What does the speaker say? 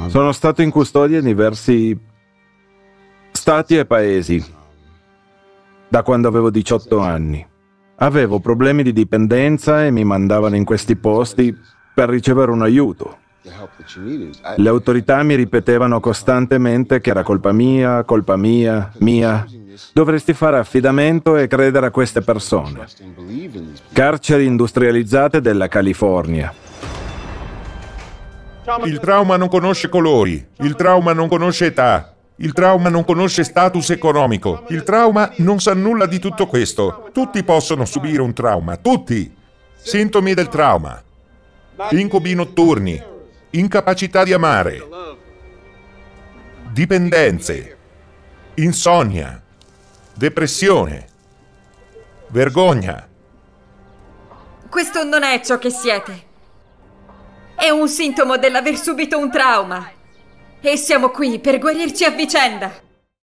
Sono stato in custodia in diversi stati e paesi da quando avevo 18 anni. Avevo problemi di dipendenza e mi mandavano in questi posti per ricevere un aiuto. Le autorità mi ripetevano costantemente che era colpa mia, mia. Dovresti fare affidamento e credere a queste persone. Carceri industrializzate della California. Il trauma non conosce colori, il trauma non conosce età, il trauma non conosce status economico, il trauma non sa nulla di tutto questo. Tutti possono subire un trauma, tutti! Sintomi del trauma: incubi notturni, incapacità di amare, dipendenze, insonnia, depressione, vergogna. Questo non è ciò che siete. È un sintomo dell'aver subito un trauma. E siamo qui per guarirci a vicenda.